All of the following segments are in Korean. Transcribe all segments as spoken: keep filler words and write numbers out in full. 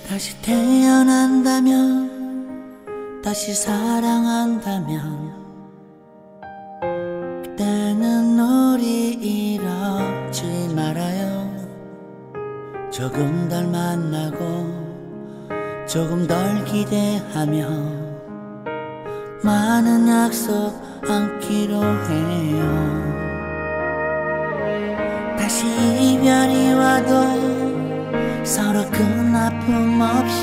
다시 태어난다면, 다시 사랑한다면, 그때는 우리 이러지 말아요. 조금 덜 만나고 조금 덜 기대하며 많은 약속 안기로 해요. 다시 이별이 와도 서로 큰 아픔 없이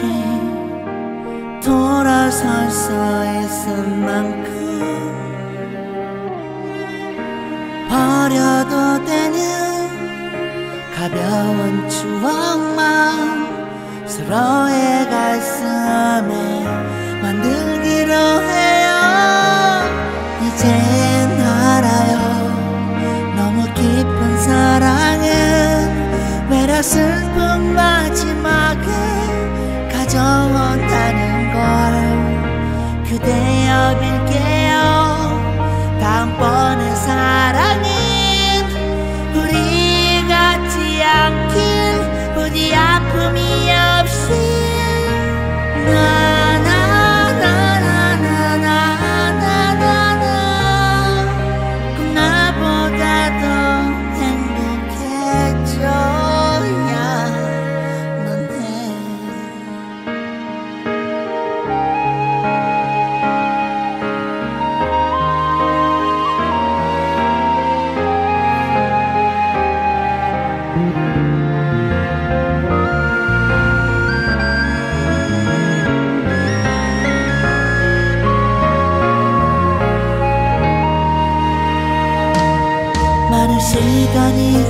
돌아설 수 있을 만큼 버려도 되는 가벼운 추억만 서로의 가슴에 만들기로 해요. 이젠 알아요. 너무 깊은 사랑은 외라 슬픈 마지막을 가져온다는 걸 그대여 빌게요. 다음번엔 사랑은 우리 같지 않길, 부디 아픔이 없이. 나나나나나나나나 꼭 나보다 더 행복해져야만 해. 많은 시간이